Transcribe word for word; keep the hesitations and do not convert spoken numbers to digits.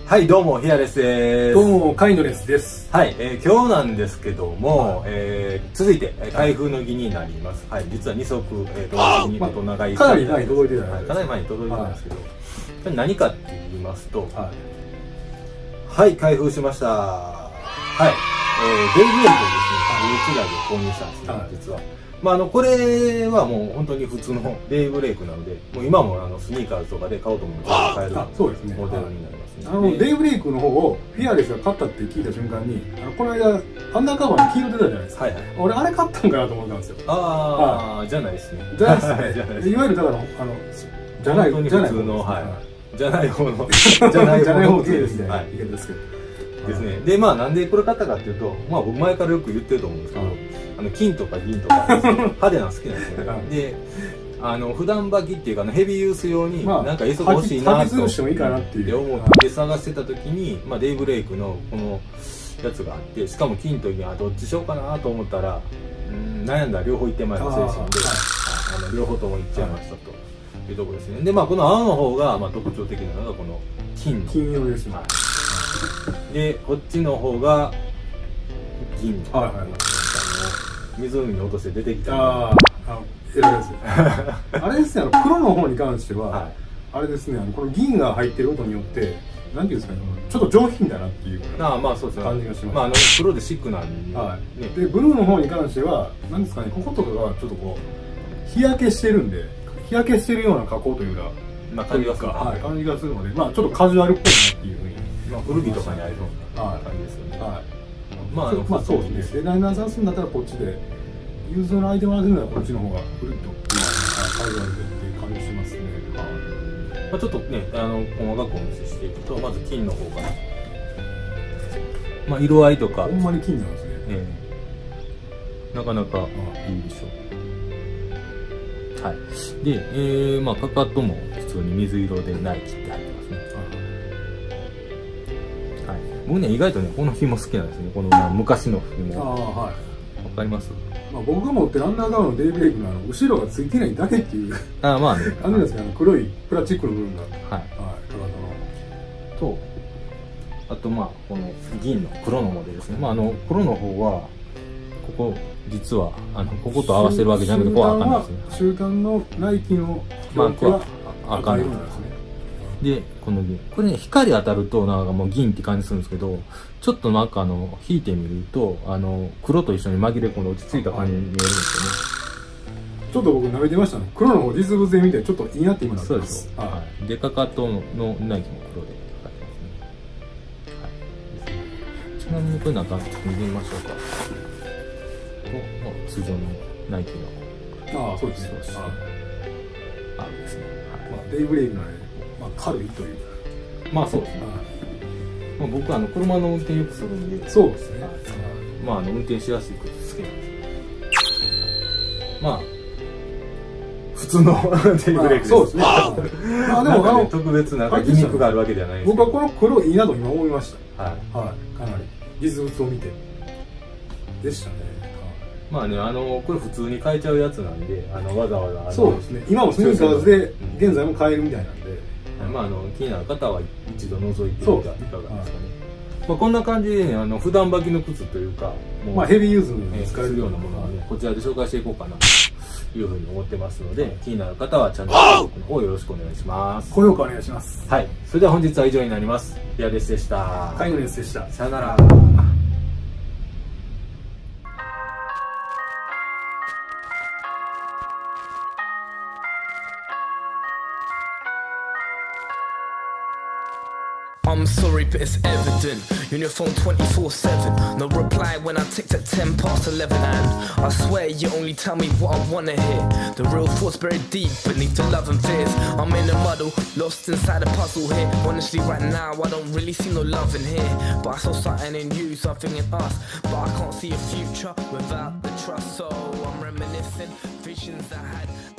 はい、どうもヒアレスです。 どうもカインドレスです。 はい、えー、今日なんですけども、はい、えー、続いて開封の儀になります。はい、実はに足、えー、同時にと長い、 まあ、かなり前に届いてた、 はい、かなり前に届いてたんですけど、はい、何かって言いますと、はい、はい、開封しました。はい、えー、デイブレイクをですね、うちらで購入したんですね、はい、実は。まあ、あのこれはもう本当に普通のデイブレイクなので、もう今もあのスニーカーズとかで買おうと思うと買えるモデルになりますね。 あのデイブレイクの方をフィアレスが買ったって聞いた瞬間に、あのこの間アンダーカバーに黄色出たじゃないですか。はいはい、俺あれ買ったんかなと思ったんですよ。 ああ、じゃないですね。 じゃないですね。いわゆるだからあのじゃない本当に普通のはいじゃない方のじゃない方のですね。はい。ですけど。 ですね。でまあなんでこれ買ったかっていうと、まあ僕前からよく言ってると思うんですけど、あの金とか銀とか派手なの好きなんですよね。で、あの普段履きっていうかヘビーユース用になんか エス 欲しいなと思って探してた時に、まあデイブレイクのこのやつがあって、しかも金と銀はどっちしようかなと思ったら、うん悩んだ両方いってまいの精神で、あの両方ともいっちゃいましたというところですね。でまあこの青の方がまあ特徴的なのがこの金の金色ですね。 でこっちの方が銀の、 はいはいはい、 湖に落として出てきたああ偉いですあれですね、あの黒の方に関しては、はい、あれですね、あのこの銀が入ってることによってなんていうんですかね、ちょっと上品だなっていうああまあそうですね感じがします。 まああの黒でシックなんで、 はいね、でブルーの方に関してはなんですかね、こことかがちょっとこう日焼けしてるんで、日焼けしてるような加工というか、 まあ感じがする、 はい、感じがするので、まあちょっとカジュアルっぽいなっていうふうに、 まあ古着とかにありそうな感じですよね。はい。 まあまあそうですね。デザイナーさんするんだったらこっちで、ユーズのアイテムを集めたらこっちの方が古いとカジュアルでっていう感じしますね。 まあちょっとね、あの細かくお見せしていくと、まず金の方から、まあ色合いとかほんまに金なんですね。 えー、なかなかいいでしょう。はい。で、えー、まあかかとも普通に水色でナイキって入ってますね。はい。僕ね意外とねこの紐好きなんですね。この昔の紐。ああはい。わかります？ まあ僕が持ってるアンダーカバーのデイブレイクのあの後ろがついてないだけっていうああまあね感じですね。あの黒いプラスチックの部分がはいはいかかとのとあとまあこの銀の黒のモデルですね。まああの黒の方はここ実はあのここと合わせてるわけじゃなくてここは赤なんですね。 中間のナイキの表記は赤なんですね。でこの銀これね光当たるとなんかもう銀って感じするんですけど、ちょっとなんかあの引いてみるとあの黒と一緒に紛れ込んで落ち着いた感じに見えるんですよね。ちょっと僕舐めてましたね。黒の方実物で見てちょっといいなって今なってます。 そうです。はい。でかかとのナイキも黒でかかってますね。はい。ちなみにこれなんかちょっと見てみましょうか。通常のナイキの。ああそうですね。 ああですね。 はい。まあデイブレイクのね。まあ軽いというまあそうですね。まあ僕はあの車の運転よくするんで、 そうですね。 まああの運転しやすいこと好きなんですけど、まあ普通のデイブレイクです。そうですね。まあでもあの特別なギミックがあるわけではないです。 僕はこの黒いいなと今思いました。 はいはいかなり実物を見てでしたね。 まあね、あのこれ普通に買えちゃうやつなんで、あのわざわざそうですね。今もスニーカーズで現在も買えるみたいなんで。 まあ、あの気になる方は一度覗いてみてはいかがですかね。まあこんな感じでね、あの普段履きの靴というか、 もうまあヘビーユーズに使えるようなものをね、こちらで紹介していこうかなというふうに思ってますので、気になる方はチャンネル登録の方よろしくお願いします。 高評価お願いします。 はい、それでは本日は以上になります。ヒアレスでした。 カインドレスでした。 さよなら。 I'm sorry, but it's evident. You're on your phone twenty-four seven. No reply when I ticked at ten past eleven. And I swear you only tell me what I wanna hear. The real thoughts buried deep beneath the love and fears. I'm in a muddle, lost inside a puzzle here. Honestly, right now, I don't really see no love in here. But I saw something in you, something in us. But I can't see a future without the trust. So I'm reminiscing visions I had.